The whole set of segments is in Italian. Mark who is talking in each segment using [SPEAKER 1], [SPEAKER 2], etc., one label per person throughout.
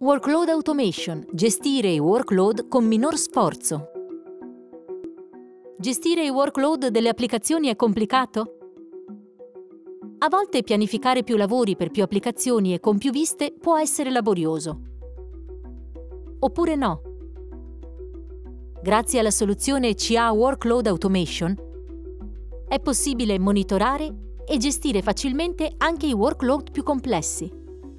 [SPEAKER 1] Workload Automation. Gestire i workload con minor sforzo. Gestire i workload delle applicazioni è complicato? A volte pianificare più lavori per più applicazioni e con più viste può essere laborioso. Oppure no. Grazie alla soluzione CA Workload Automation è possibile monitorare e gestire facilmente anche i workload più complessi.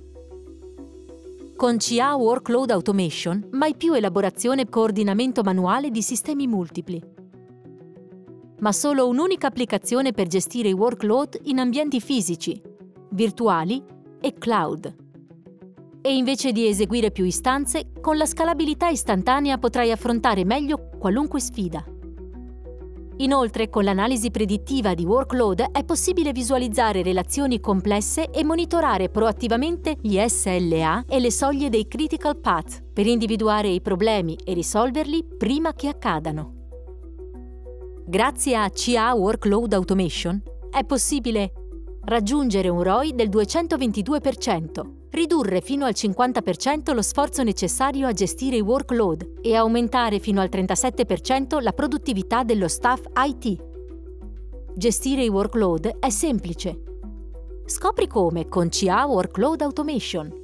[SPEAKER 1] Con CA Workload Automation, mai più elaborazione e coordinamento manuale di sistemi multipli, ma solo un'unica applicazione per gestire i workload in ambienti fisici, virtuali e cloud. E invece di eseguire più istanze, con la scalabilità istantanea potrai affrontare meglio qualunque sfida. Inoltre, con l'analisi predittiva di workload è possibile visualizzare relazioni complesse e monitorare proattivamente gli SLA e le soglie dei critical path per individuare i problemi e risolverli prima che accadano. Grazie a CA Workload Automation è possibile raggiungere un ROI del 222%, ridurre fino al 50% lo sforzo necessario a gestire i workload e aumentare fino al 37% la produttività dello staff IT. Gestire i workload è semplice. Scopri come con CA Workload Automation.